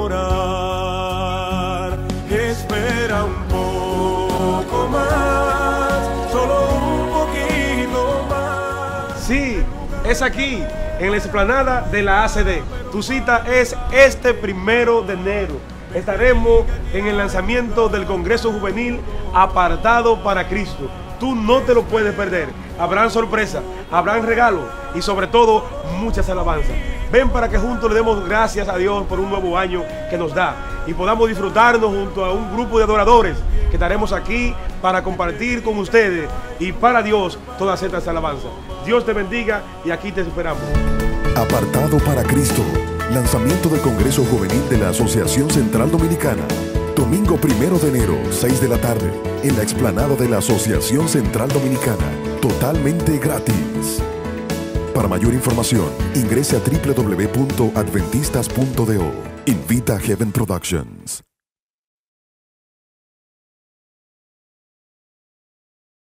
adorar. Espera un poco más, solo un poquito más. Sí, es aquí, en la explanada de la ACD. Tu cita es este 1 de enero. Estaremos en el lanzamiento del Congreso Juvenil Apartado para Cristo. Tú no te lo puedes perder. Habrán sorpresas, habrán regalos y sobre todo muchas alabanzas. Ven para que juntos le demos gracias a Dios por un nuevo año que nos da y podamos disfrutarnos junto a un grupo de adoradores que estaremos aquí para compartir con ustedes y para Dios todas estas alabanzas. Dios te bendiga y aquí te esperamos. Apartado para Cristo. Lanzamiento del Congreso Juvenil de la Asociación Central Dominicana. Domingo 1 de enero, 6 de la tarde, en la explanada de la Asociación Central Dominicana. Totalmente gratis. Para mayor información, ingrese a www.adventistas.do. Invita Heaven Productions.